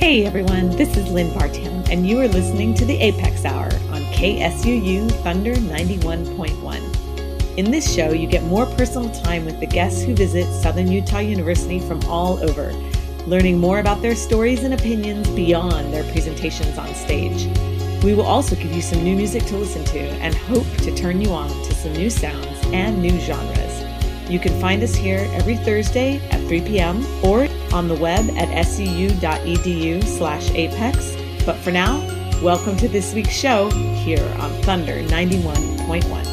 Hey everyone, this is Lynn Bartown, and you are listening to the Apex Hour on KSUU Thunder 91.1. In this show, you get more personal time with the guests who visit Southern Utah University from all over, learning more about their stories and opinions beyond their presentations on stage. We will also give you some new music to listen to and hope to turn you on to some new sounds and new genres. You can find us here every Thursday at 3 p.m. or on the web at scu.edu/apex. But for now, welcome to this week's show here on Thunder 91.1.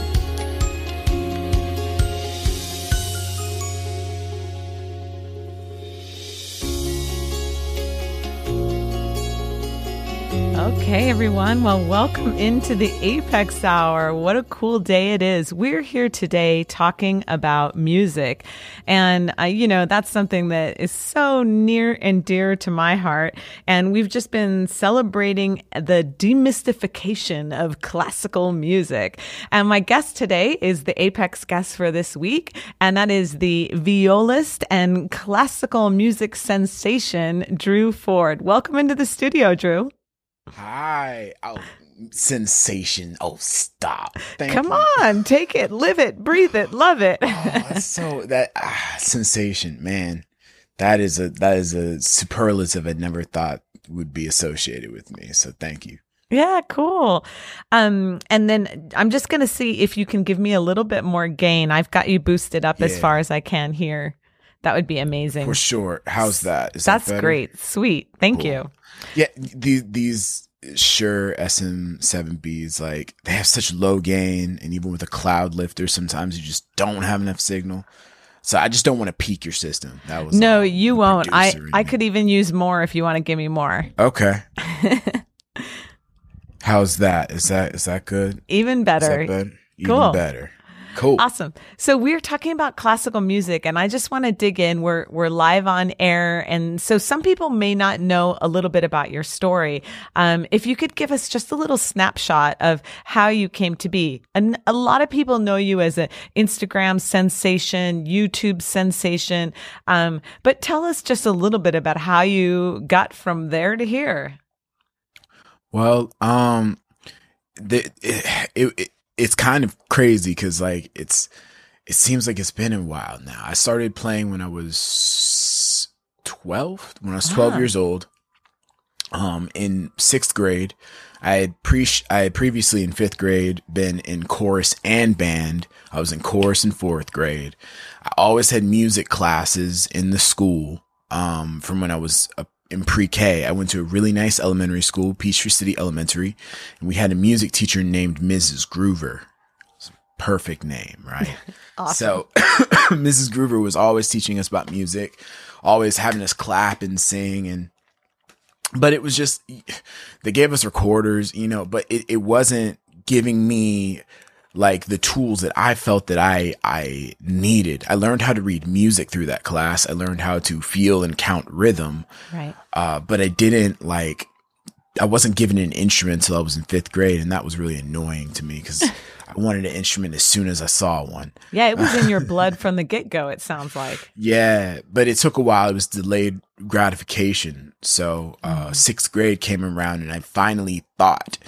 Okay, everyone. Well, welcome into the Apex Hour. What a cool day it is. We're here today talking about music. And, that's something that is so near and dear to my heart. And we've just been celebrating the demystification of classical music. And my guest today is the Apex guest for this week. And that is the violist and classical music sensation, Drew Forde. Welcome into the studio, Drew. Hi. Oh, sensation. Oh, stop. Come on, take it, live it, breathe it, love it. Sensation, man. That is a superlative I never thought would be associated with me. So thank you. Yeah, cool. And then I'm just going to see if you can give me a little bit more gain. I've got you boosted up as far as I can here. That would be amazing. For sure. How's that? That's great. Sweet. Thank you. Yeah, these Shure SM7Bs, like, they have such low gain, and even with a cloud lifter, sometimes you just don't have enough signal. So I just don't want to peak your system. That was no, you won't. I could even use more if you want to give me more. Okay. How's that? Is that good? Even better. Is that better? Cool. Even better. Cool. Awesome. So we're talking about classical music, and I just want to dig in. We're live on air, and so some people may not know a little bit about your story. If you could give us just a little snapshot of how you came to be. And a lot of people know you as an Instagram sensation, YouTube sensation, but tell us just a little bit about how you got from there to here. Well, it's kind of crazy because, like, it seems like it's been a while now. I started playing when I was 12. When I was 12 years old, in 6th grade. I had previously in 5th grade been in chorus and band. I was in chorus in 4th grade. I always had music classes in the school. From when I was in pre-K, I went to a really nice elementary school, Peachtree City Elementary, and we had a music teacher named Mrs. Groover. It's a perfect name, right? Awesome. So Mrs. Groover was always teaching us about music, always having us clap and sing, but it was just, they gave us recorders, but it wasn't giving me like the tools that I felt that I needed. I learned how to read music through that class. I learned how to feel and count rhythm. Right. But I wasn't given an instrument until I was in 5th grade. And that was really annoying to me because I wanted an instrument as soon as I saw one. Yeah. It was in your blood from the get-go, it sounds like. Yeah. But it took a while. It was delayed gratification. So, 6th grade came around and I finally thought,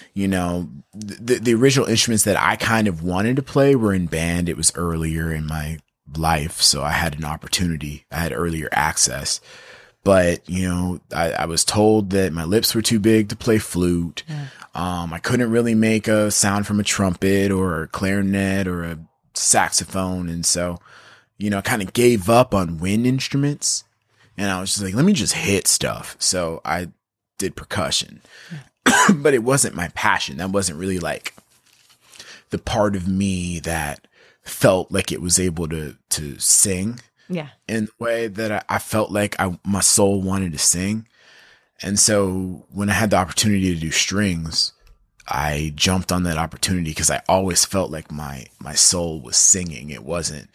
the original instruments that I kind of wanted to play were in band. It was earlier in my life, so I had an opportunity. I had earlier access. But, I was told that my lips were too big to play flute. Yeah. I couldn't really make a sound from a trumpet or a clarinet or a saxophone. And so, I kind of gave up on wind instruments. And I was just like, let me just hit stuff. So I did percussion. Yeah. But it wasn't my passion. That wasn't really like the part of me that felt like it was able to sing. Yeah. In the way that I felt like my soul wanted to sing. And so when I had the opportunity to do strings, I jumped on that opportunity because I always felt like my soul was singing. It wasn't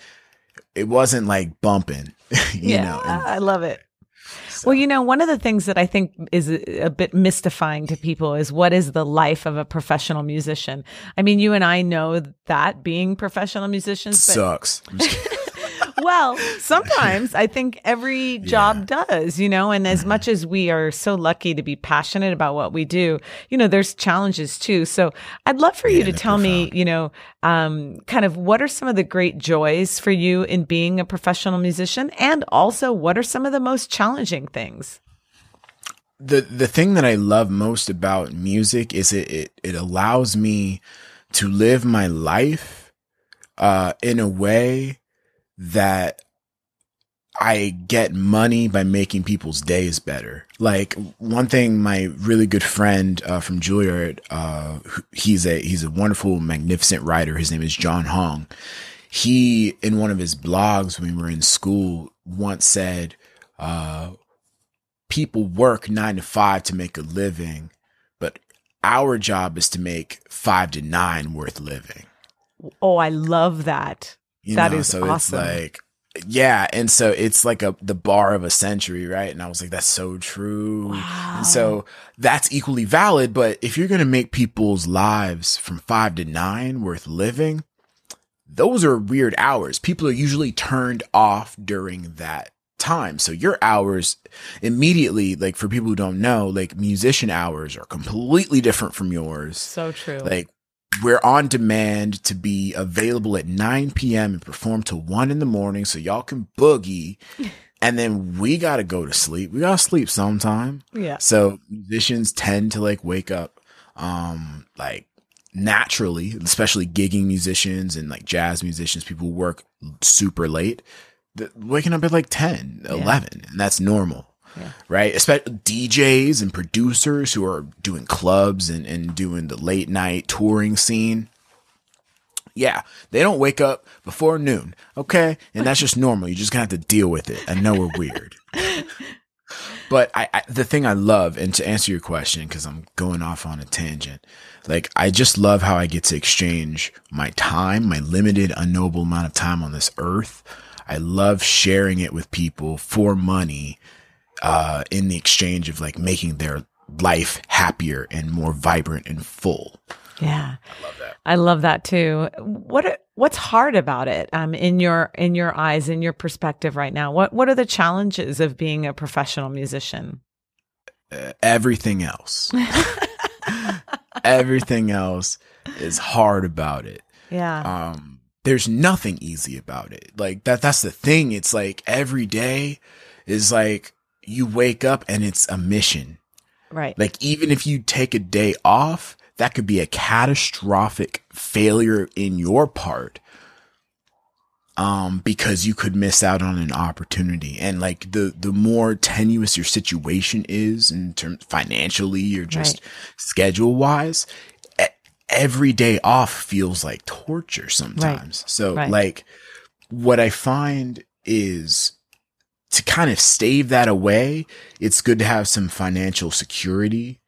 like bumping, you know. I love it. So. Well, one of the things that I think is a bit mystifying to people is what is the life of a professional musician? I mean, you and I know that being professional musicians. Sucks. Well, sometimes I think every job does, and as much as we are so lucky to be passionate about what we do, there's challenges too. So I'd love for you to tell me, kind of what are some of the great joys for you in being a professional musician? And also, what are some of the most challenging things? The thing that I love most about music is it allows me to live my life in a way that I get money by making people's days better. Like one thing, my really good friend from Juilliard, he's a wonderful, magnificent writer. His name is John Hong. He, in one of his blogs when we were in school, once said, people work 9 to 5 to make a living, but our job is to make 5 to 9 worth living. Oh, I love that. That is so awesome. It's like, yeah. And so it's like the bar of a century, right? And I was like, that's so true. Wow. And so that's equally valid. But if you're going to make people's lives from 5 to 9 worth living, those are weird hours. People are usually turned off during that time. So your hours immediately, like for people who don't know, like musician hours are completely different from yours. So true. Like we're on demand to be available at 9 p.m. and perform till 1 a.m. so y'all can boogie. And then we got to go to sleep. We got to sleep sometime. Yeah. So musicians tend to like wake up, like naturally, especially gigging musicians and like jazz musicians, people who work super late. Waking up at like 10, 11, and that's normal, right? Especially DJs and producers who are doing clubs and doing the late night touring scene. Yeah, they don't wake up before noon, okay? And that's just normal. You just gonna have to deal with it. I know we're weird. But the thing I love, and to answer your question, because I'm going off on a tangent, like I just love how I get to exchange my time, my limited, unknowable amount of time on this earth. I love sharing it with people for money, in the exchange of like making their life happier and more vibrant and full. Yeah. I love that. I love that too. What's hard about it? In your eyes, in your perspective right now, what are the challenges of being a professional musician? Everything else. Everything else is hard about it. Yeah. There's nothing easy about it. Like that's the thing. It's like every day is like you wake up and it's a mission. Right. Like even if you take a day off, that could be a catastrophic failure in your part. Because you could miss out on an opportunity. And like the more tenuous your situation is in terms financially or just schedule wise, every day off feels like torture sometimes. Right. So like what I find is to kind of stave that away, it's good to have some financial security.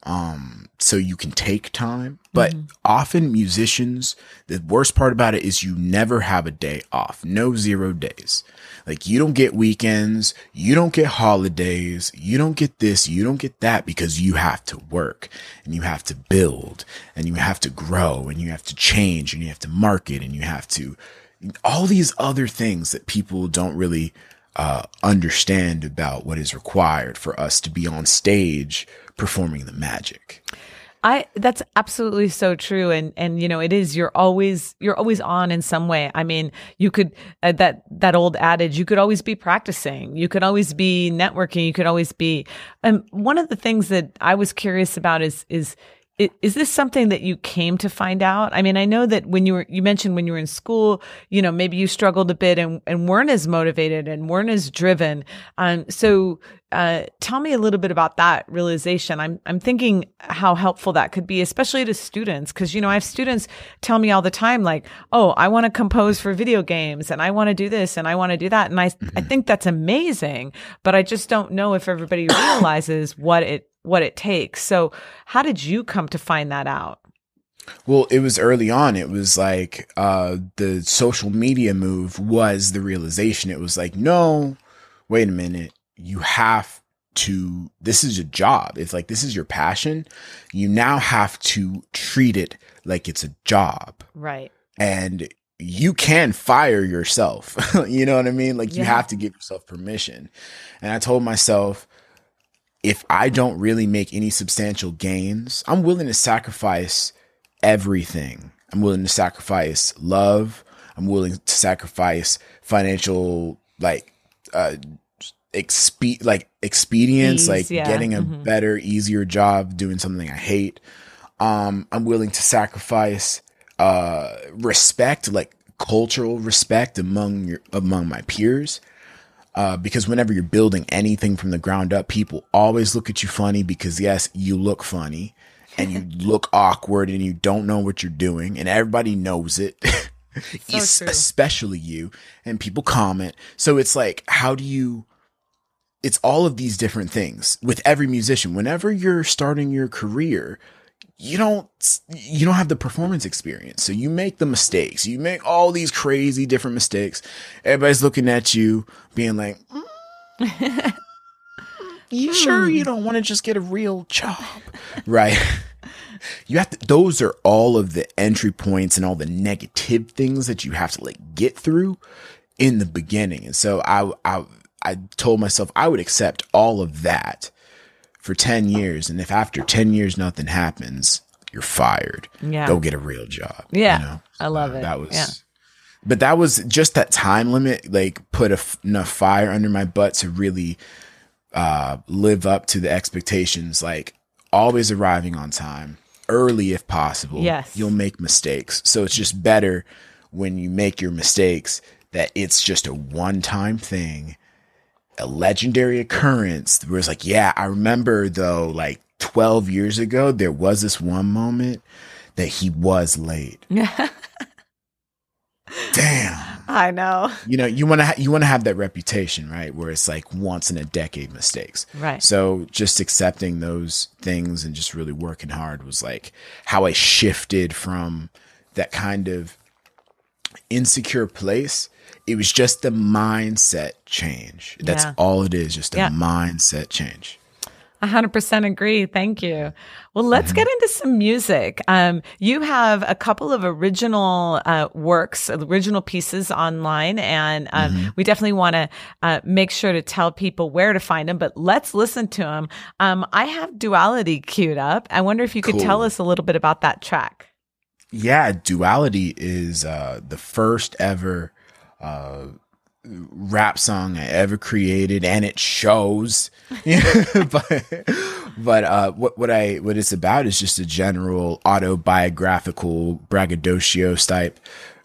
So you can take time, but often musicians, the worst part about it is you never have a day off, no 0 days. Like you don't get weekends, you don't get holidays, you don't get this, you don't get that because you have to work and you have to build and you have to grow and you have to change and you have to market and you have to, all these other things that people don't really understand about what is required for us to be on stage performing the magic. That's absolutely so true. And it is, you're always on in some way. I mean, you could, that old adage, you could always be practicing, you could always be networking, you could always be, one of the things that I was curious about is this something that you came to find out? I mean, I know that when you mentioned when you were in school, maybe you struggled a bit and weren't as motivated and weren't as driven. So tell me a little bit about that realization. I'm thinking how helpful that could be, especially to students. Cause I have students tell me all the time, like, oh, I want to compose for video games and I want to do this and I want to do that. And I think that's amazing, but I just don't know if everybody realizes what it takes. So how did you come to find that out? Well, it was early on. It was like the social media move was the realization. It was like, no, wait a minute. You have to, this is a job. It's like, this is your passion. You now have to treat it like it's a job. Right. And, you can fire yourself. You know what I mean? Like, you have to give yourself permission. And I told myself, if I don't really make any substantial gains, I'm willing to sacrifice everything. I'm willing to sacrifice love. I'm willing to sacrifice financial, expedience, ease, getting a better, easier job, doing something I hate. I'm willing to sacrifice respect, like cultural respect among my peers. Because whenever you're building anything from the ground up, people always look at you funny because, yes, you look funny and you look awkward and you don't know what you're doing, and everybody knows it. So especially you, and people comment. So it's like, it's all of these different things with every musician. Whenever you're starting your career, you don't have the performance experience. So you make the mistakes. You make all these crazy different mistakes. Everybody's looking at you being like, you sure you don't want to just get a real job? Right. Those are all of the entry points and all the negative things that you have to get through in the beginning. And so I told myself I would accept all of that for 10 years. And if after 10 years, nothing happens, you're fired. Yeah. Go get a real job. Yeah. You know? I love it. But that was just that time limit, put enough fire under my butt to really live up to the expectations, always arriving on time, early if possible. Yes. You'll make mistakes. So it's just better when you make your mistakes that it's just a one-time thing, a legendary occurrence where it's I remember though, 12 years ago, there was this one moment that he was late. Damn. I know. You want to have that reputation, right? Where it's once in a decade mistakes. Right. So just accepting those things and just really working hard was how I shifted from that kind of insecure place. It was just a mindset change. That's all it is. Just a mindset change. 100% agree. Thank you. Well, let's get into some music. You have a couple of original works, original pieces online, and we definitely want to make sure to tell people where to find them, but let's listen to them. I have Duality queued up. I wonder if you could tell us a little bit about that track. Yeah, Duality is the first ever rap song I ever created, and it shows. but what it's about is just a general autobiographical braggadocios type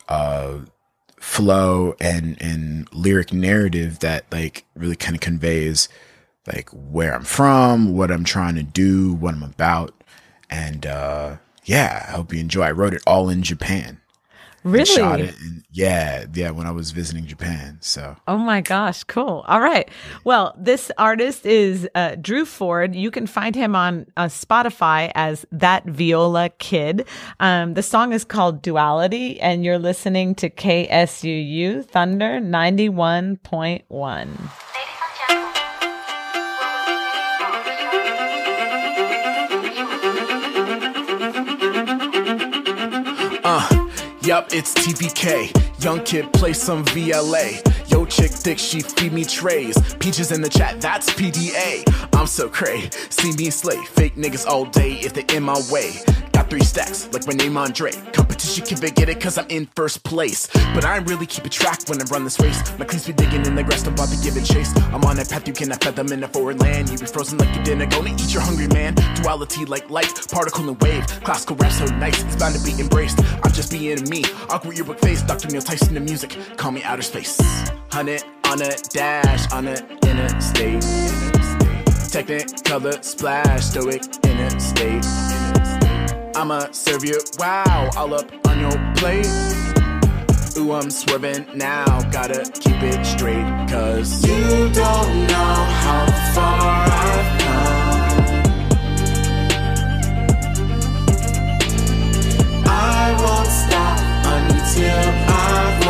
flow and lyric narrative that really kind of conveys where I'm from, what I'm trying to do, what I'm about, and I hope you enjoy. I wrote it all in Japan. Really? Shot it. And when I was visiting Japan. So. Oh my gosh. Cool. All right. Well, this artist is Drew Forde. You can find him on Spotify as ThatViolaKid. The song is called Duality, and you're listening to KSUU Thunder 91.1. Yup, it's TVK. Young kid play some VLA. Yo chick thick, she feed me trays. Peaches in the chat, that's PDA. I'm so cray, see me slay. Fake niggas all day if they in my way. Got 3 stacks, like my name Andre. Competition can get it cause I'm in first place. But I ain't really keeping track when I run this race. My cleats be digging in the grass, don't bother giving chase. I'm on that path, you cannot fed them in a foreign land. You be frozen like you didn't gonna eat your hungry man. Duality like light, particle and wave. Classical rap so nice, it's bound to be embraced. I'm just being me, awkward yearbook face. Dr. Neil Tyson the music, call me outer space. 100 on a dash, on a interstate. Technicolor splash, stoic in a state. I'ma serve you, wow, all up on your plate. Ooh, I'm swerving now, gotta keep it straight. Cause you don't know how far I've come. I won't stop until I've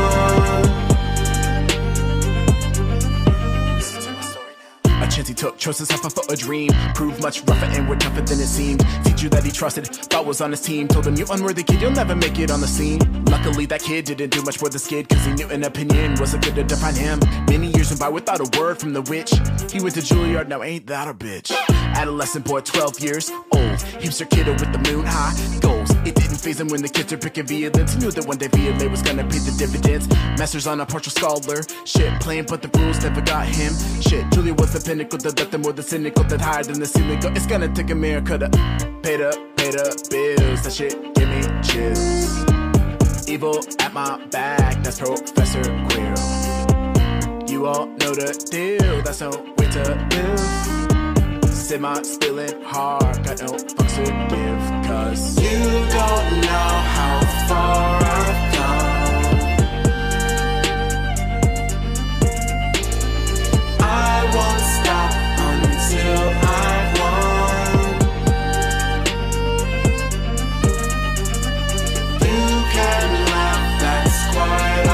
won. A chance he took, chose his half for a dream. Proved much rougher and we're tougher than it seemed. Teacher that he trusted, thought was on his team. Told him, you unworthy kid, you'll never make it on the scene. Luckily that kid didn't do much for the skid, cause he knew an opinion wasn't good to define him. Many years went by without a word from the witch. He went to Juilliard, now ain't that a bitch. Adolescent boy, 12 years old, hipster kiddo with the moon high goals. It didn't faze him when the kids are picking violins. He knew that one day Violet was gonna pay the dividends. Masters on a partial scholar, shit playing but the rules never got him. Shit, Julia was the pinnacle that left him more the cynical that higher than the ceiling go. It's gonna take a miracle to pay the bills. That shit give me chills. Evil at my back, that's Professor Quirrell. You all know the deal, that's no way to live. Semi spilling hard, got no fucks to give. Cause you don't know how far I've gone. I won't stop until I've won. You can laugh, that's quite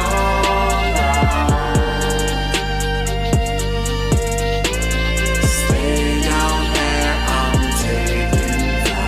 alright. Stay down there, I'm taking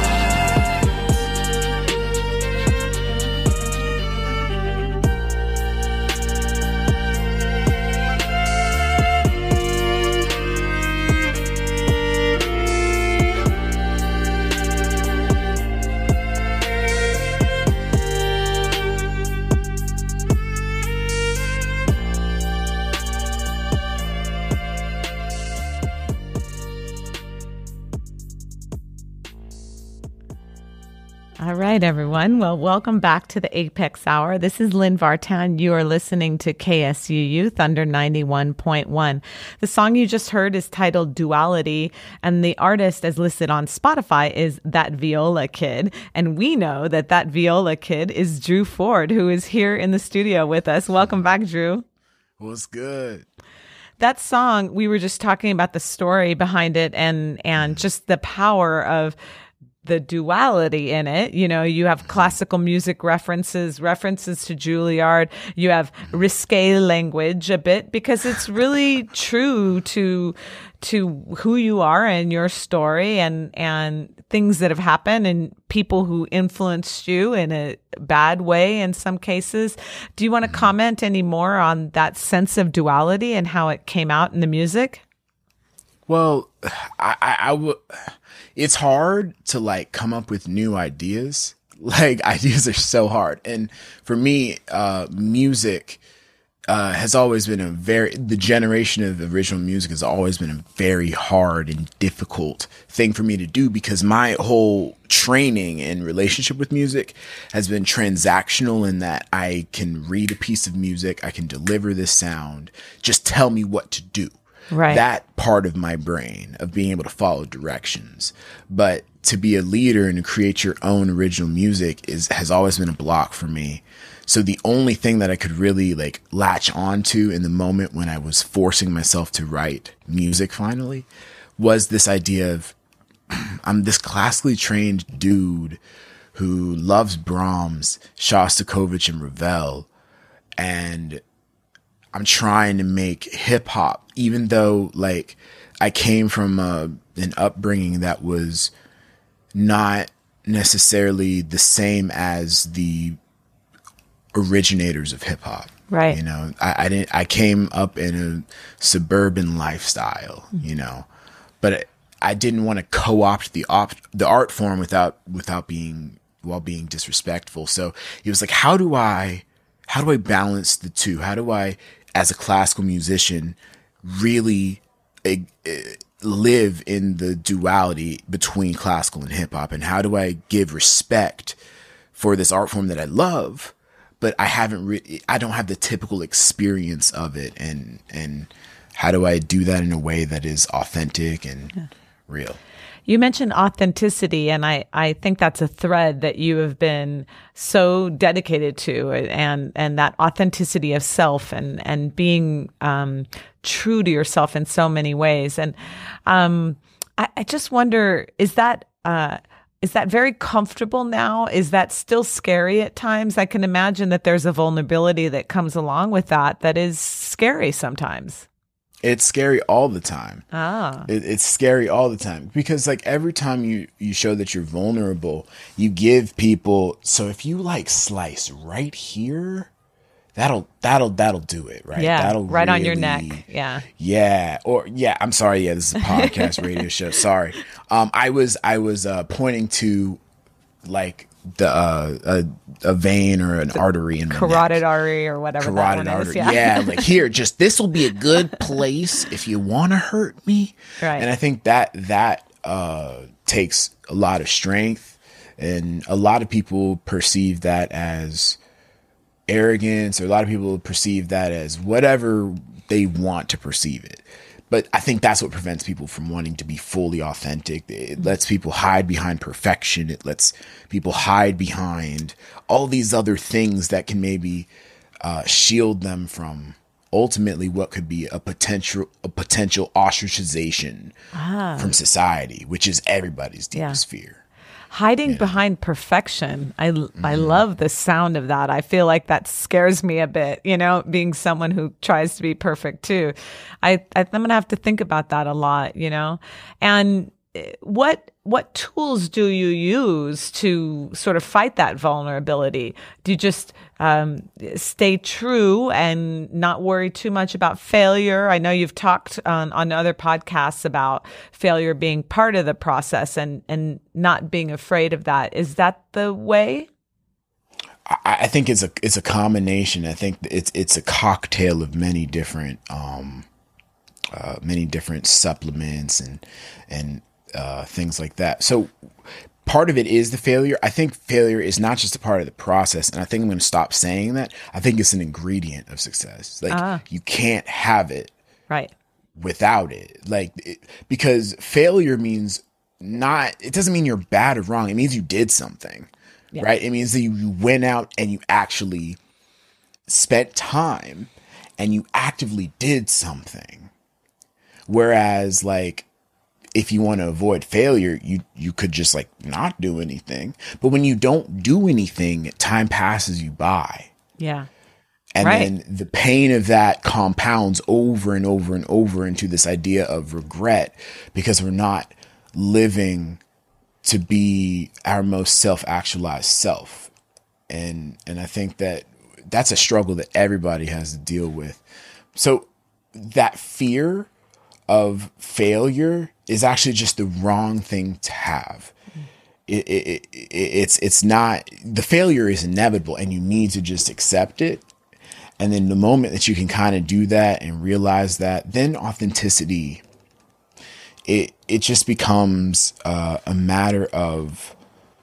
All right, everyone. Well, welcome back to the Apex Hour. This is Lynn Vartan. You are listening to KSUU Thunder 91.1. The song you just heard is titled Duality, and the artist as listed on Spotify is ThatViolaKid. And we know that ThatViolaKid is Drew Forde, who is here in the studio with us. Welcome back, Drew. What's good? That song, we were just talking about the story behind it and just the power of the duality in it. You know, you have classical music references to Juilliard. You have risque language a bit because it's really true to who you are and your story and things that have happened and people who influenced you in a bad way in some cases. Do you want to comment any more on that sense of duality and how it came out in the music? Well, I would. It's hard to like come up with new ideas. Like ideas are so hard, and for me, music has always been the generation of original music has always been a very hard and difficult thing for me to do because my whole training and relationship with music has been transactional in that I can read a piece of music, I can deliver this sound, just tell me what to do. Right. That part of my brain of being able to follow directions. But to be a leader and to create your own original music has always been a block for me. So the only thing that I could really like latch onto in the moment when I was forcing myself to write music finally was this idea of I'm this classically trained dude who loves Brahms, Shostakovich, and Ravel, and I'm trying to make hip hop, even though like I came from an upbringing that was not necessarily the same as the originators of hip hop. Right. You know, I came up in a suburban lifestyle, you know, but I didn't want to co-opt the art form without being disrespectful. So it was like, how do I balance the two? How do I, as a classical musician, really live in the duality between classical and hip hop? And how do I give respect for this art form that I love, but I don't have the typical experience of it? And how do I do that in a way that is authentic and real? You mentioned authenticity, and I think that's a thread that you have been so dedicated to, and that authenticity of self and being true to yourself in so many ways. And I just wonder, is that very comfortable now? Is that still scary at times? I can imagine that there's a vulnerability that comes along with that is scary sometimes. It's scary all the time. Ah. It's scary all the time because like every time you show that you're vulnerable, you give people. So if you like slice right here, that'll do it, right? Yeah. That'll Right on your really- neck. Yeah. Yeah. Or yeah. I'm sorry. Yeah. This is a podcast radio show. Sorry. I was pointing to like the a vein or an artery in my Carotid neck. artery or whatever Carotid that one artery. is. Yeah. Like here, just this will be a good place if you want to hurt me. Right. And I think that takes a lot of strength, and a lot of people perceive that as arrogance, or a lot of people perceive that as whatever they want to perceive it. But I think that's what prevents people from wanting to be fully authentic. It lets people hide behind perfection. It lets people hide behind all these other things that can maybe shield them from ultimately what could be a potential ostracization from society, which is everybody's deepest fear. Hiding behind perfection. I love the sound of that. I feel like that scares me a bit, being someone who tries to be perfect too. I'm going to have to think about that a lot, And what tools do you use to sort of fight that vulnerability? Do you just stay true and not worry too much about failure? I know you've talked on other podcasts about failure being part of the process and not being afraid of that. Is that the way? I think it's a combination. I think it's a cocktail of many different supplements and things like that. So part of it is the failure. I think failure is not just a part of the process. And I think I'm going to stop saying that. I think it's an ingredient of success. Like you can't have it right without it. Because failure means it doesn't mean you're bad or wrong. It means you did something, right? It means that you went out and you actually spent time and you actively did something. Whereas if you want to avoid failure, you could just not do anything. But when you don't do anything, time passes you by. Yeah. And then the pain of that compounds over and over and over into this idea of regret, because we're not living to be our most self-actualized self. And I think that's a struggle that everybody has to deal with. So that fear of failure is actually just the wrong thing to have. It's not, the failure is inevitable and you need to just accept it. And then the moment that you can kind of do that and realize that, then authenticity, it just becomes a matter of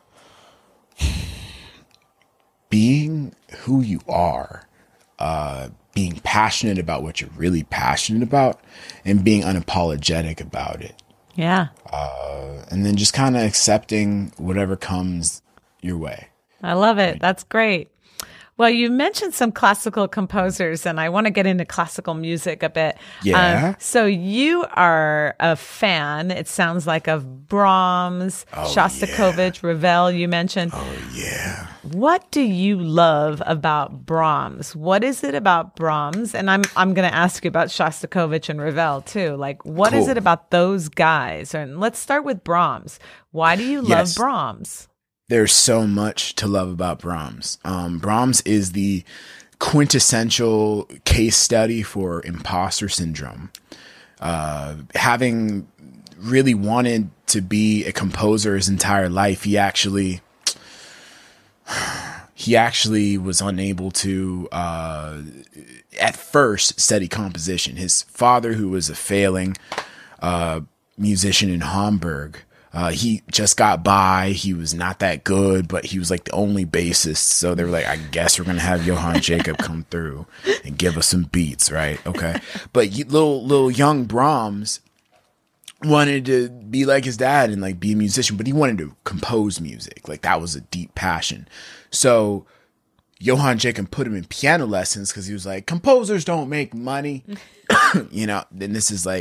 being who you are, being passionate about what you're really passionate about, and being unapologetic about it. Yeah. And then just kind of accepting whatever comes your way. I love it. That's great. Well, you mentioned some classical composers, and I want to get into classical music a bit. Yeah. So you are a fan, it sounds like, of Brahms, Shostakovich, Ravel, you mentioned. Oh, yeah. What do you love about Brahms? What is it about Brahms? And I'm going to ask you about Shostakovich and Ravel too. What is it about those guys? And let's start with Brahms. Why do you love Brahms? There's so much to love about Brahms. Brahms is the quintessential case study for imposter syndrome. Having really wanted to be a composer his entire life, he actually was unable to, at first, study composition. His father, who was a failing musician in Hamburg, he just got by. He was not that good, but he was the only bassist. So they were like, I guess we're going to have Johann Jacob come through and give us some beats, right? Okay. But little young Brahms wanted to be like his dad and be a musician, but he wanted to compose music. That was a deep passion. So Johann Jacob put him in piano lessons because he was like, composers don't make money. Then this is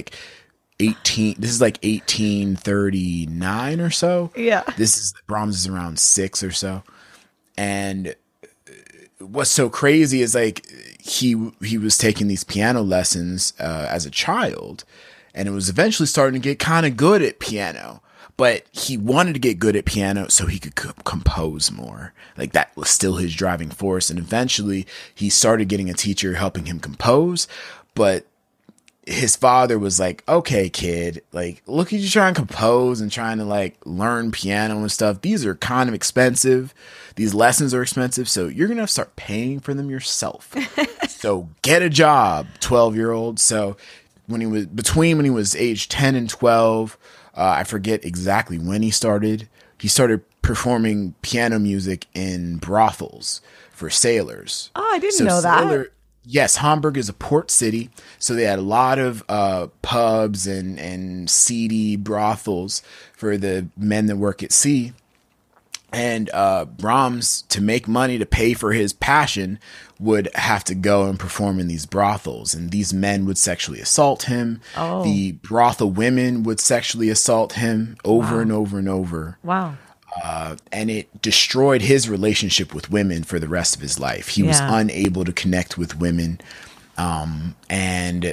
1839 or so. Yeah. Brahms is around 6 or so. And what's so crazy is like he was taking these piano lessons as a child, and it was eventually starting to get kind of good at piano. But he wanted to get good at piano so he could compose more. Like that was still his driving force. And eventually he started getting a teacher helping him compose. But his father was like, okay, kid, like, look at you trying to compose and trying to like learn piano and stuff. These are kind of expensive. These lessons are expensive. So you're going to have to start paying for them yourself. So get a job, 12-year-old. So when he was age 10 and 12, I forget exactly when he started performing piano music in brothels for sailors. Oh, I didn't know that. Yes, Hamburg is a port city, so they had a lot of pubs and seedy brothels for the men that work at sea. And Brahms, to make money to pay for his passion, would have to go and perform in these brothels. And these men would sexually assault him. Oh. The brothel women would sexually assault him over and over and over. Wow. And it destroyed his relationship with women for the rest of his life. He was unable to connect with women. And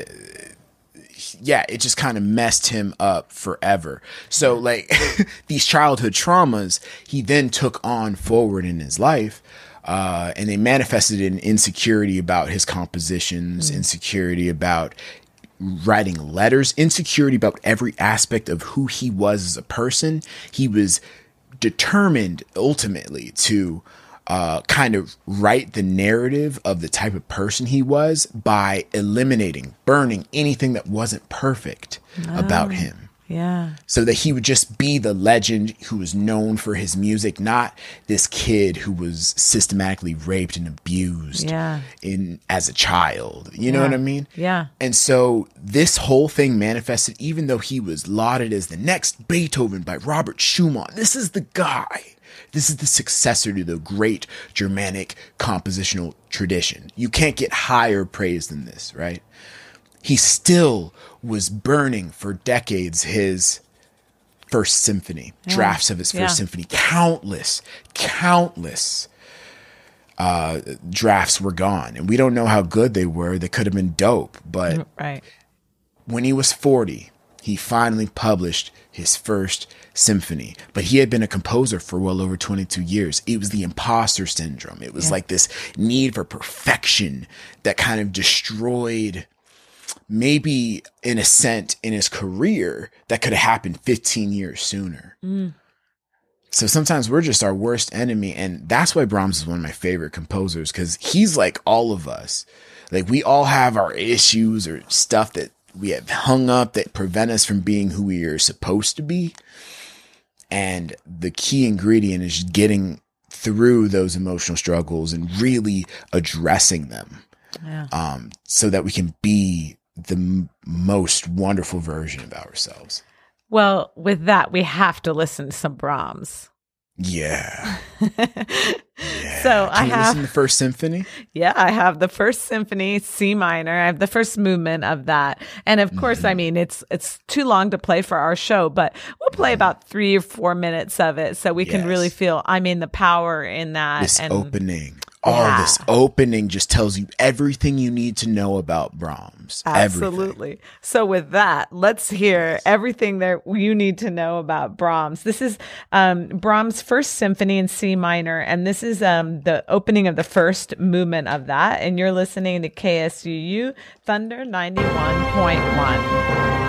it just kind of messed him up forever. So like these childhood traumas, he then took on forward in his life. And they manifested in insecurity about his compositions, insecurity about writing letters, insecurity about every aspect of who he was as a person. He was determined ultimately to kind of write the narrative of the type of person he was by eliminating, burning anything that wasn't perfect about him. Yeah. So that he would just be the legend who was known for his music, not this kid who was systematically raped and abused as a child. You know what I mean? Yeah. And so this whole thing manifested, even though he was lauded as the next Beethoven by Robert Schumann. This is the guy. This is the successor to the great Germanic compositional tradition. You can't get higher praise than this, right? He still was burning for decades his first symphony, drafts of his first symphony. Countless drafts were gone. And we don't know how good they were. They could have been dope. But when he was 40, he finally published his first symphony. But he had been a composer for well over 22 years. It was the imposter syndrome. It was like this need for perfection that kind of destroyed maybe an ascent in his career that could have happened 15 years sooner. So sometimes we're just our worst enemy. And that's why Brahms is one of my favorite composers, because he's like all of us. Like we all have our issues or stuff that we have hung up that prevent us from being who we are supposed to be. And the key ingredient is getting through those emotional struggles and really addressing them. So that we can be the most wonderful version of ourselves. Well, with that, we have to listen to some Brahms. Yeah. So Can you listen to the first symphony? Yeah, I have the first symphony, C minor. I have the first movement of that. And of course, I mean, it's too long to play for our show, but we'll play about 3 or 4 minutes of it so we can really feel, the power in that. This opening. Oh, this opening just tells you everything you need to know about Brahms. Absolutely. Everything. So with that, let's hear everything that you need to know about Brahms. This is Brahms' first symphony in C minor, and this is the opening of the first movement of that. And you're listening to KSUU Thunder 91.1.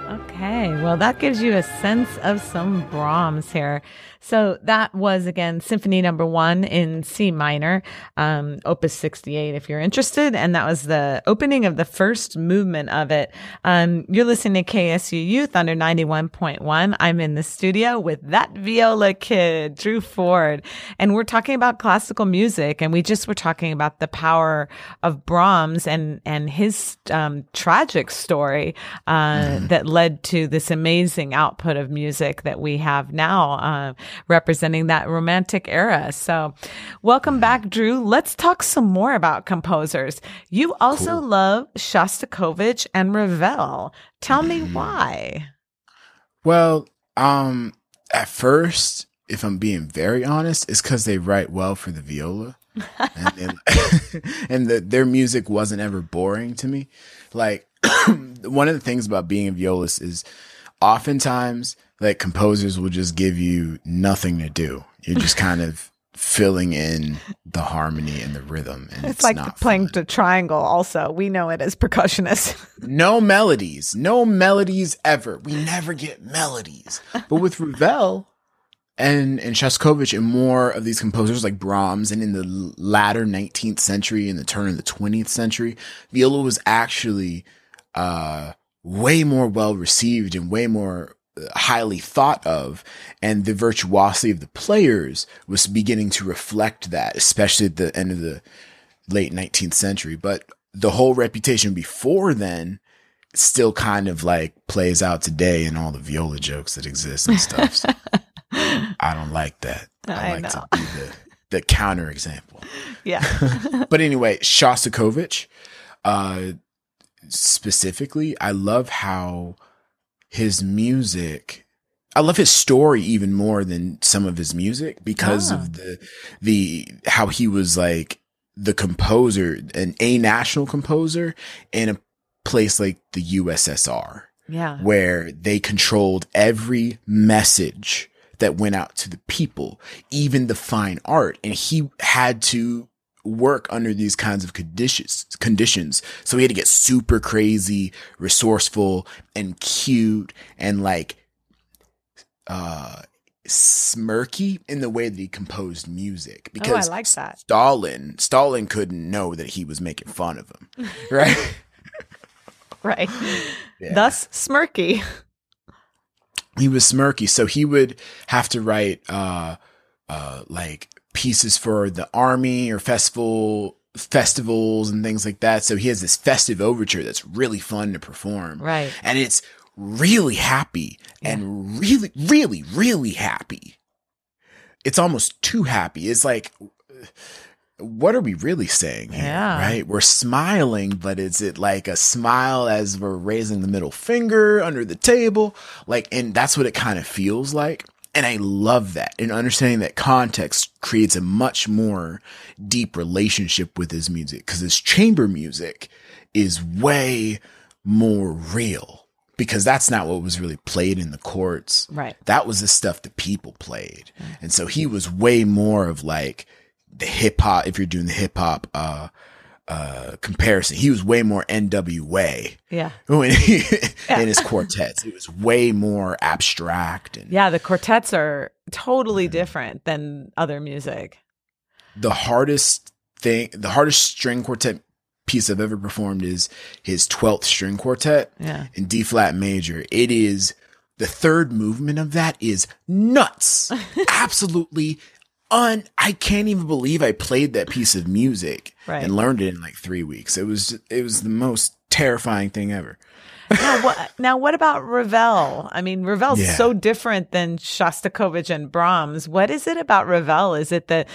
Okay, well, that gives you a sense of some Brahms here. So that was, again, Symphony Number 1 in C minor, Opus 68, if you're interested. And that was the opening of the first movement of it. You're listening to KSU Youth under 91.1. I'm in the studio with That Viola Kid, Drew Forde, and we're talking about classical music. And we just were talking about the power of Brahms and his tragic story that led to this amazing output of music that we have now, representing that romantic era. So welcome back, Drew. Let's talk some more about composers. You also love Shostakovich and Ravel. Tell me why. Well, at first, if I'm being very honest, it's because they write well for the viola. and their music wasn't ever boring to me. Like, one of the things about being a violist is oftentimes like composers will just give you nothing to do. You're just kind of filling in the harmony and the rhythm. And it's like not playing fun. the triangle also. We know it as percussionists. No melodies ever. We never get melodies. But with Ravel and Shostakovich and more of these composers like Brahms, and in the latter 19th century and the turn of the 20th century, viola was actually way more well received and way more highly thought of, and the virtuosity of the players was beginning to reflect that, especially at the end of the late 19th century. But the whole reputation before then still kind of like plays out today in all the viola jokes that exist and stuff. So I don't like that. I like to be the counter example. Yeah. But anyway, Shostakovich, specifically, I love how his music, I love his story even more than some of his music because of the how he was like the composer, a national composer in a place like the USSR, where they controlled every message that went out to the people, even the fine art, and he had to work under these kinds of conditions. So he had to get super crazy, resourceful, and cute, and like smirky in the way that he composed music. Because I like that. Stalin couldn't know that he was making fun of him, right? Right. Yeah. Thus smirky. He was smirky, so he would have to write like pieces for the army or festivals and things like that. So he has this festive overture that's really fun to perform. Right. And it's really happy and really, really, really happy. It's almost too happy. It's like, what are we really saying here? Yeah. Right? We're smiling, but is it like a smile as we're raising the middle finger under the table? Like, and that's what it kind of feels like. And I love that. And understanding that context creates a much more deep relationship with his music, because his chamber music is way more real, because that's not what was really played in the courts. Right. That was the stuff the people played. And so he was way more of like the hip hop, if you're doing the hip hop, comparison, he was way more NWA. Yeah. In his quartets, it was way more abstract. And the quartets are totally different than other music. the hardest string quartet piece I've ever performed is his 12th string quartet in D flat major. It is, the third movement of that is nuts. Absolutely I can't even believe I played that piece of music and learned it in like 3 weeks. It was the most terrifying thing ever. Now, what about Ravel? I mean, Ravel's so different than Shostakovich and Brahms. What is it about Ravel? Is it the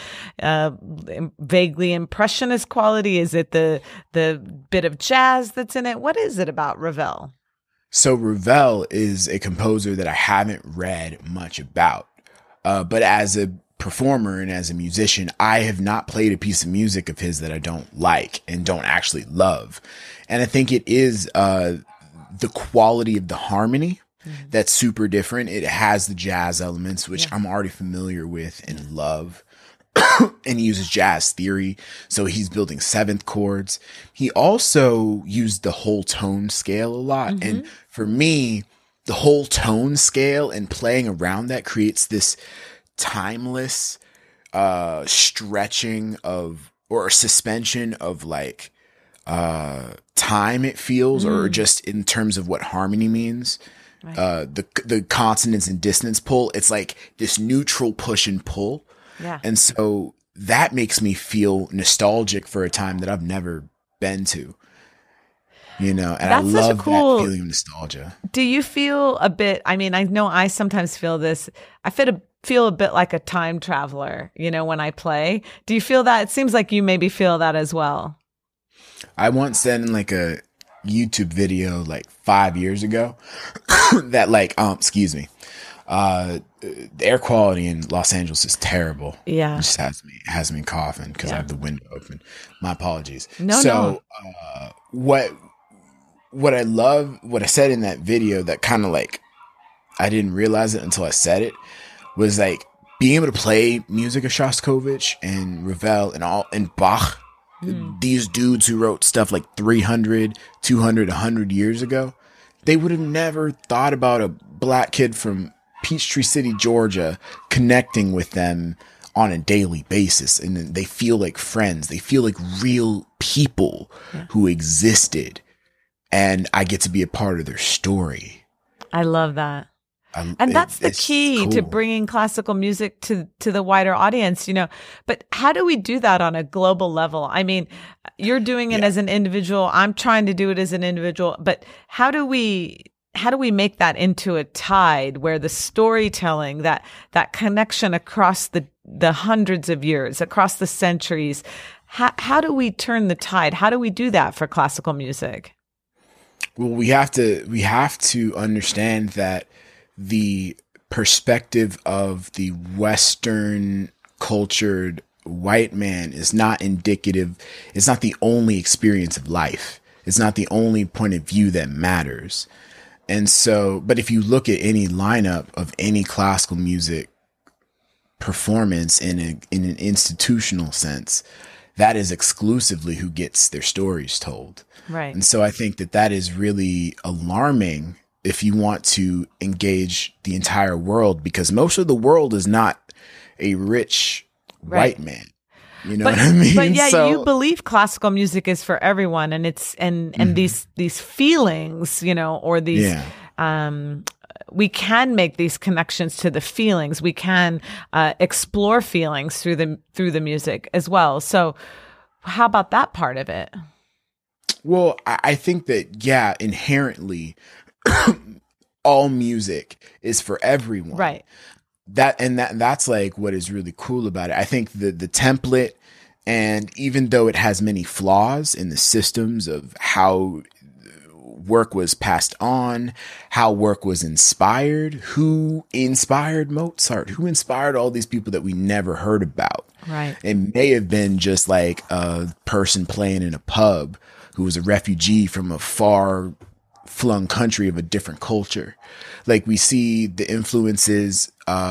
vaguely impressionist quality? Is it the bit of jazz that's in it? What is it about Ravel? So Ravel is a composer that I haven't read much about, but as a performer and as a musician, I have not played a piece of music of his that I don't like and don't actually love. And I think it is the quality of the harmony that's super different. It has the jazz elements, which I'm already familiar with and love. And he uses jazz theory. So he's building seventh chords. He also used the whole tone scale a lot. And for me, the whole tone scale and playing around that creates this timeless stretching of, or suspension of like time, it feels, or just in terms of what harmony means. Right. The consonance and dissonance pull, it's like this neutral push and pull. Yeah. And so that makes me feel nostalgic for a time that I've never been to, you know, and that's I love that feeling of nostalgia. Do you feel a bit, I mean, I know I sometimes feel this, I feel a bit like a time traveler, you know, when I play. Do you feel that? It seems like you maybe feel that as well. I once said in like a YouTube video like 5 years ago that like, excuse me, the air quality in Los Angeles is terrible. Yeah. It just has me coughing because I have the window open. My apologies. No. What I love, what I said in that video that kind of like, I didn't realize it until I said it, was like being able to play music of Shostakovich and Ravel and Bach, these dudes who wrote stuff like 300, 200, 100 years ago, they would have never thought about a black kid from Peachtree City, Georgia, connecting with them on a daily basis. And they feel like friends. They feel like real people who existed. And I get to be a part of their story. I love that. And that's the key to bringing classical music to the wider audience, you know. But how do we do that on a global level? I mean, you're doing it as an individual. I'm trying to do it as an individual. But how do we make that into a tide where the storytelling, that connection across the hundreds of years, across the centuries, how do we turn the tide? How do we do that for classical music? Well, we have to understand that the perspective of the Western cultured white man is not indicative. It's not the only experience of life. It's not the only point of view that matters. And so, but if you look at any lineup of any classical music performance in an institutional sense, that is exclusively who gets their stories told. Right. And so I think that is really alarming if you want to engage the entire world, because most of the world is not a rich white man. You know what I mean? But yeah, you believe classical music is for everyone, and it's and these feelings, you know, or these we can make these connections to the feelings. We can explore feelings through the music as well. So how about that part of it? Well, I think that, inherently all music is for everyone. Right. That's like what is really cool about it. I think the template, and even though it has many flaws in the systems of how work was passed on, how work was inspired, who inspired Mozart, who inspired all these people that we never heard about. Right. It may have been just like a person playing in a pub who was a refugee from a far flung country of a different culture. Like, we see the influences.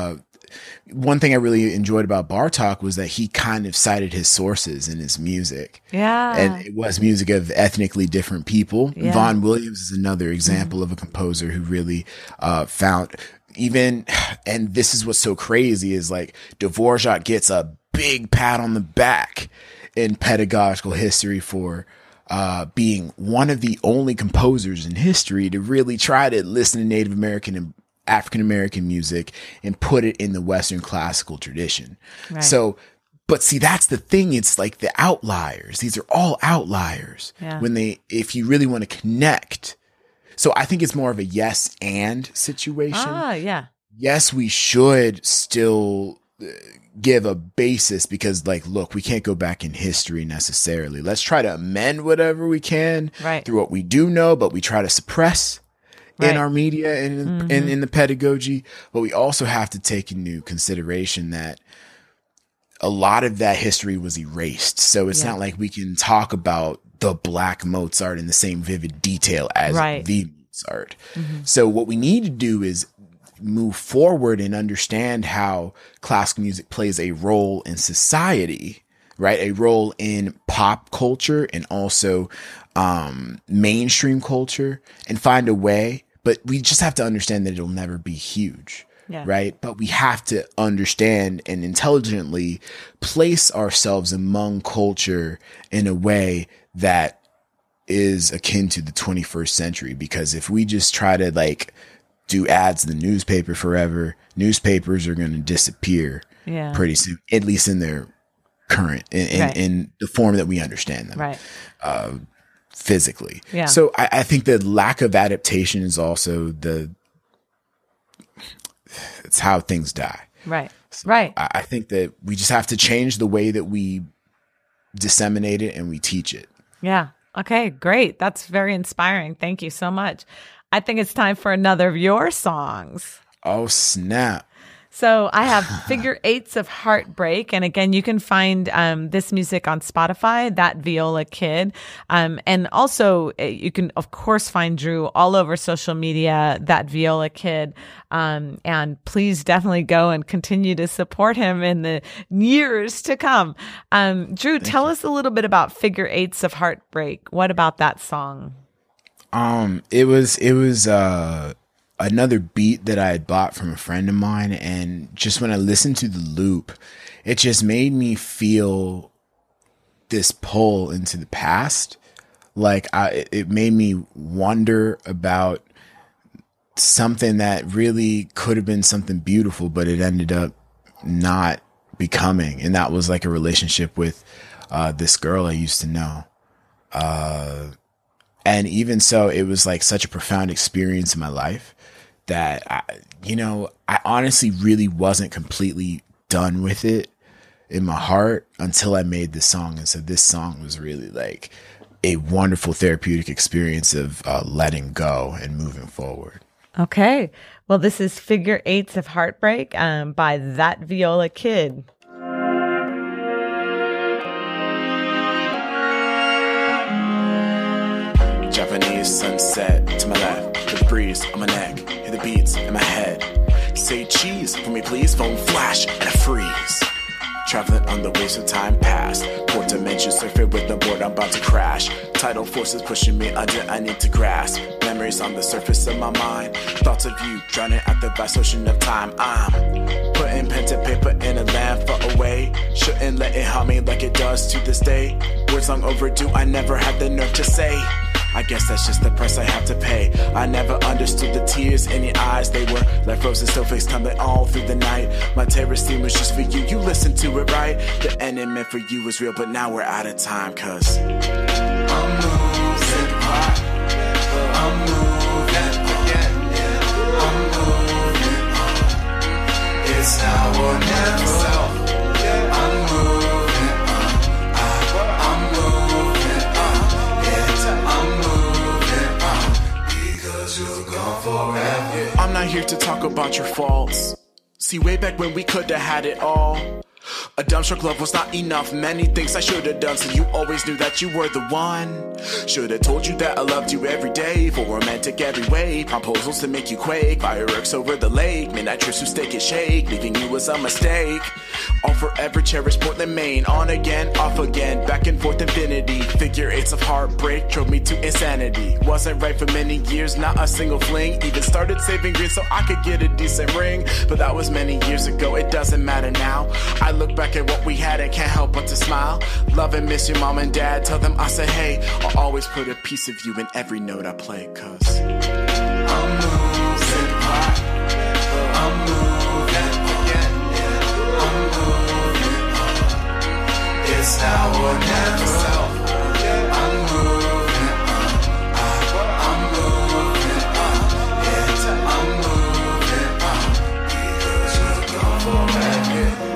One thing I really enjoyed about Bartok was that he kind of cited his sources in his music. Yeah. And it was music of ethnically different people. Yeah. Vaughan Williams is another example of a composer who really found even, and this is what's so crazy, is like Dvorak gets a big pat on the back in pedagogical history for being one of the only composers in history to really try to listen to Native American and African American music and put it in the Western classical tradition. Right. So, but see, that's the thing. It's like the outliers. These are all outliers if you really want to connect. So I think it's more of a yes and situation. Yeah. Yes, we should still give a basis, because like, look, we can't go back in history necessarily. Let's try to amend whatever we can through what we do know, but we try to suppress in our media and in the pedagogy. But we also have to take into consideration that a lot of that history was erased. So it's not like we can talk about the Black Mozart in the same vivid detail as the Mozart. So what we need to do is move forward and understand how classical music plays a role in society, right? A role in pop culture and also mainstream culture, and find a way, but we just have to understand that it'll never be huge. Yeah. Right. But we have to understand and intelligently place ourselves among culture in a way that is akin to the 21st century. Because if we just try to like do ads in the newspaper forever, newspapers are going to disappear pretty soon, at least in their current, in the form that we understand them. Right. Physically. Yeah. So I think the lack of adaptation is also it's how things die. Right. So right. I think that we just have to change the way that we disseminate it and we teach it. Yeah. Okay, great. That's very inspiring. Thank you so much. I think it's time for another of your songs. Oh, snap. So I have Figure Eights of Heartbreak. And again, you can find this music on Spotify, ThatViolaKid. And also you can, of course, find Drew all over social media, ThatViolaKid. And please definitely go and continue to support him in the years to come. Drew, tell us a little bit about Figure Eights of Heartbreak. What about that song? It was another beat that I had bought from a friend of mine, and just when I listened to the loop, it just made me feel this pull into the past. Like it made me wonder about something that really could have been something beautiful, but it ended up not becoming. And that was like a relationship with this girl I used to know. And even so, it was like such a profound experience in my life that I honestly really wasn't completely done with it in my heart until I made this song. And so this song was really like a wonderful therapeutic experience of letting go and moving forward. Okay. Well, this is Figure Eights of Heartbreak by ThatViolaKid. Japanese sunset to my left, feel the breeze on my neck, hear the beats in my head. Say cheese for me please, phone flash and I freeze. Traveling on the waves of time past, fourth dimension surfing with no board, I'm about to crash. Tidal forces pushing me under, I need to grasp. Memories on the surface of my mind, thoughts of you drowning at the vast ocean of time. I'm putting pen to paper in a land far away, shouldn't let it haunt me like it does to this day. Words long overdue, I never had the nerve to say. I guess that's just the price I have to pay. I never understood the tears in your eyes. They were like frozen snowflakes tumbling all through the night. My terrorist theme was just for you, you listened to it right. The ending meant for you was real, but now we're out of time. Cause I'm moving hard, I'm moving again, I'm moving on. It's now or never. I'm moving on, I'm moving on, I'm moving on, because you're gone forever. I'm not here to talk about your faults. See, way back when we could have had it all, a dumbstruck love was not enough. Many things I should have done, so you always knew that you were the one. Should have told you that I loved you every day, for romantic every way. Proposals to make you quake, fireworks over the lake, midnight trips to steak and shake. Leaving you was a mistake. I'll forever cherish Portland, Maine. On again, off again, back and forth infinity. Figure eights of heartbreak drove me to insanity. Wasn't right for many years, not a single fling. Even started saving green so I could get a decent ring, but that was many years ago, it doesn't matter now. I look back at what we had and can't help but to smile. Love and miss your mom and dad, tell them I said hey. I'll always put a piece of you in every note I play. Cause I'm moving hard, I'm moving again, I'm moving on. It's now or never. I'm moving on, I'm moving on, I'm moving on, because you're gone forever.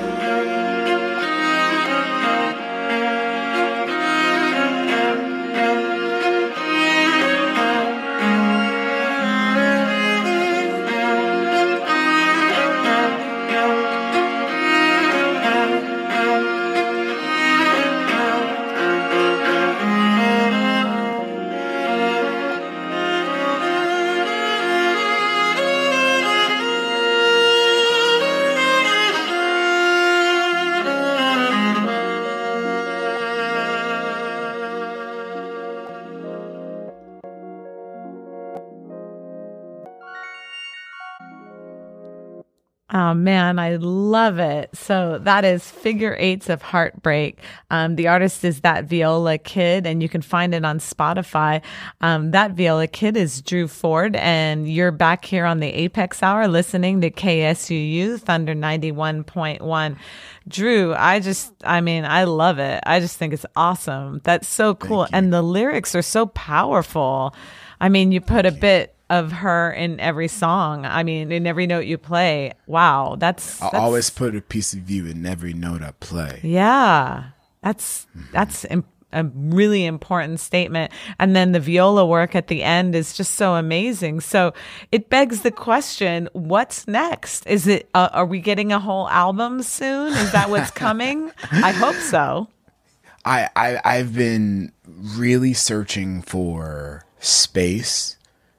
Oh man, I love it. So that is Figure Eights of Heartbreak. The artist is ThatViolaKid, and you can find it on Spotify. ThatViolaKid is Drew Forde, and you're back here on the Apex Hour listening to KSUU Thunder 91.1. Drew, I love it. I just think it's awesome. That's so cool. And the lyrics are so powerful. I mean, you put a bit of her in every song. I mean, in every note you play. Wow, that's always put a piece of you in every note I play. Yeah, that's a really important statement. And then the viola work at the end is just so amazing. So it begs the question: what's next? Is it? Are we getting a whole album soon? Is that what's coming? I hope so. I've been really searching for space.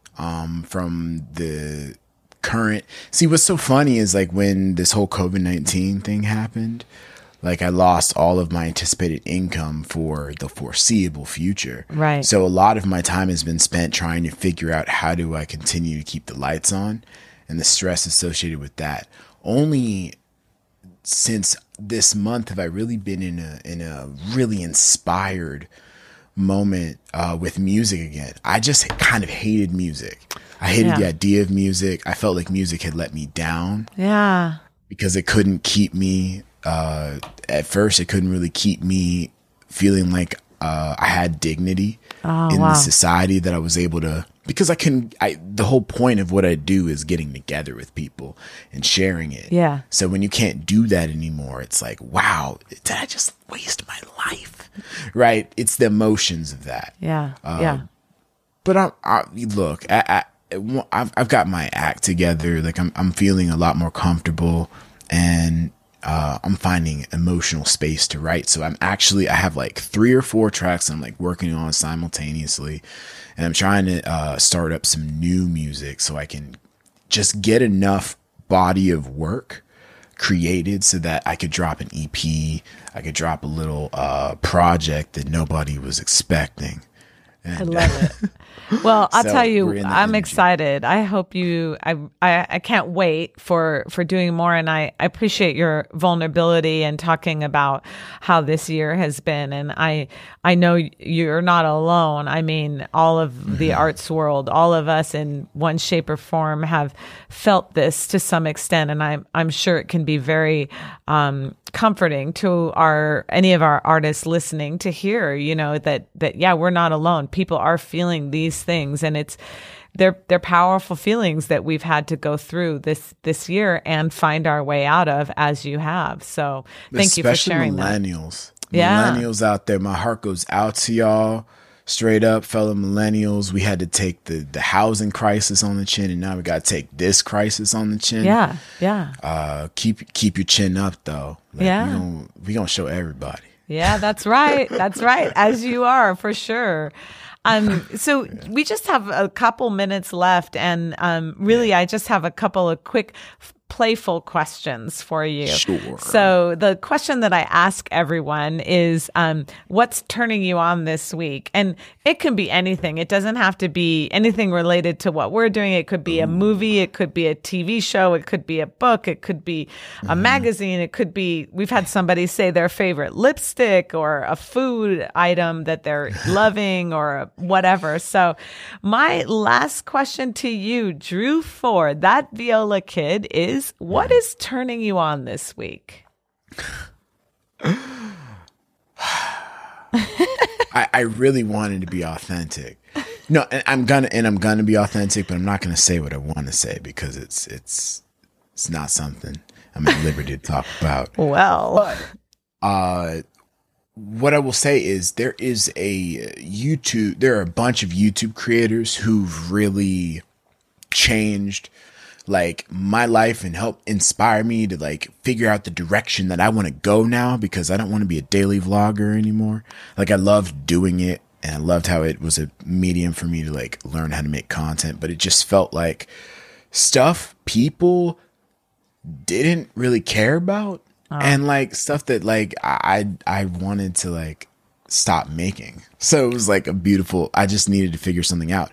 From the current, see, what's so funny is like when this whole COVID-19 thing happened, like I lost all of my anticipated income for the foreseeable future. Right. So a lot of my time has been spent trying to figure out how do I continue to keep the lights on and the stress associated with that. Only since this month have I really been in a really inspired moment with music again. I just kind of hated music. I hated the idea of music. I felt like music had let me down. Yeah. Because it couldn't keep me, at first, it couldn't really keep me feeling like I had dignity in the society that I was able to, because the whole point of what I do is getting together with people and sharing it. Yeah. So when you can't do that anymore, it's like, wow, did I just waste my life? Right? It's the emotions of that. Yeah. But look, I've got my act together. Like I'm feeling a lot more comfortable, and I'm finding emotional space to write. So I have like 3 or 4 tracks I'm like working on simultaneously, and I'm trying to start up some new music so I can just get enough body of work created so that I could drop an EP, I could drop a little project that nobody was expecting. And, I love it. Well, I'll tell you, I'm energy. Excited. I hope I can't wait for doing more. And I appreciate your vulnerability and talking about how this year has been. And I know you're not alone. I mean, all of the arts world, all of us in one shape or form have felt this to some extent. And I'm sure it can be very, comforting to any of our artists listening to hear, that yeah, we're not alone. People are feeling these things, and they're powerful feelings that we've had to go through this year and find our way out of, as you have. So thank you for sharing millennials. That. Yeah. Millennials out there, my heart goes out to y'all. Straight up, fellow millennials, we had to take the housing crisis on the chin, and now we got to take this crisis on the chin. Yeah. Keep your chin up, though. We gonna show everybody. Yeah, that's right. That's right. As you are, for sure. So we just have a couple minutes left, and really, I just have a couple of quick playful questions for you. Sure. So the question that I ask everyone is, what's turning you on this week? And it can be anything. It doesn't have to be anything related to what we're doing. It could be a movie. It could be a TV show. It could be a book. It could be a magazine. It could be, we've had somebody say their favorite lipstick or a food item that they're loving or whatever. So my last question to you, Drew Forde, ThatViolaKid, is, what is turning you on this week? I really wanted to be authentic. No, and I'm gonna be authentic, but I'm not gonna say what I want to say because it's not something I'm at liberty to talk about. Well, what I will say is there are a bunch of YouTube creators who've really changed like my life and help inspire me to like figure out the direction that I want to go now, because I don't want to be a daily vlogger anymore. Like I loved doing it and I loved how it was a medium for me to like learn how to make content, but it just felt like stuff people didn't really care about and like stuff that like I wanted to like stop making. So it was like I just needed to figure something out.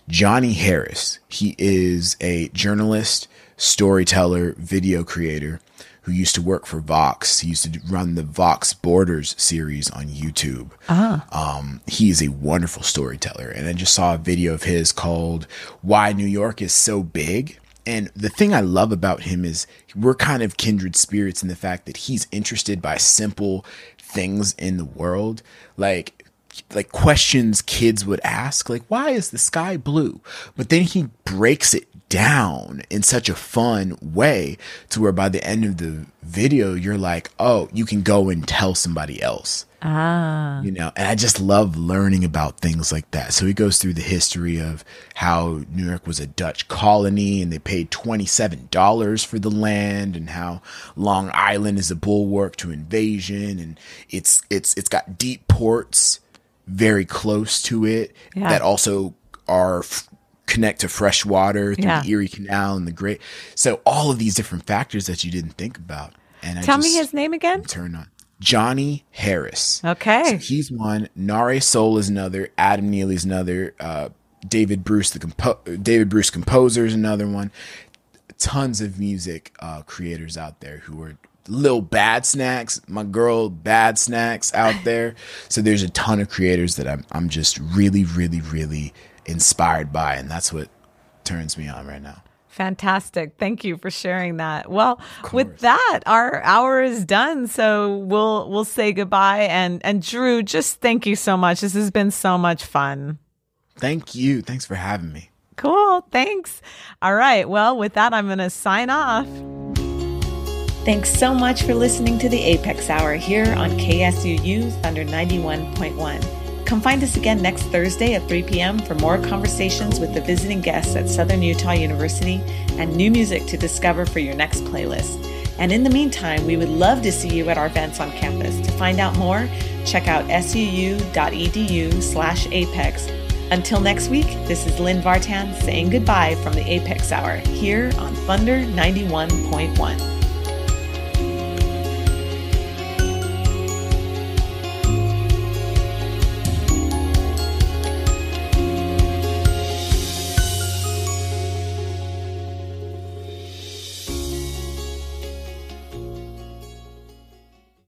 Johnny Harris. He is a journalist, storyteller, video creator who used to work for Vox. He used to run the Vox Borders series on YouTube. He is a wonderful storyteller. And I just saw a video of his called Why New York is So Big. And the thing I love about him is we're kind of kindred spirits in the fact that he's interested by simple things in the world, like questions kids would ask, like, why is the sky blue? But then he breaks it down in such a fun way to where by the end of the video, you're like, oh, you can go and tell somebody else. You know, and I just love learning about things like that. So he goes through the history of how New York was a Dutch colony and they paid $27 for the land, and how Long Island is a bulwark to invasion, and it's got deep ports very close to it that also are connect to fresh water through the Erie Canal and the Great. So all of these different factors that you didn't think about. And tell me his name again. Turn on Johnny Harris. Okay, so he's one. Nare Soul is another. Adam Neely is another. David Bruce composer is another one. Tons of music creators out there who are Lil Bad Snacks, my girl Bad Snacks out there. So there's a ton of creators that I'm just really, really, really inspired by, and that's what turns me on right now. Fantastic. Thank you for sharing that. Well, with that, our hour is done. So we'll say goodbye. And Drew, just thank you so much. This has been so much fun. Thank you. Thanks for having me. Cool. Thanks. All right. Well, with that, I'm going to sign off. Thanks so much for listening to the Apex Hour here on KSUU Thunder 91.1. Come find us again next Thursday at 3 p.m. for more conversations with the visiting guests at Southern Utah University and new music to discover for your next playlist. And in the meantime, we would love to see you at our events on campus. To find out more, check out suu.edu/apex. Until next week, this is Lynn Vartan saying goodbye from the Apex Hour here on Thunder 91.1.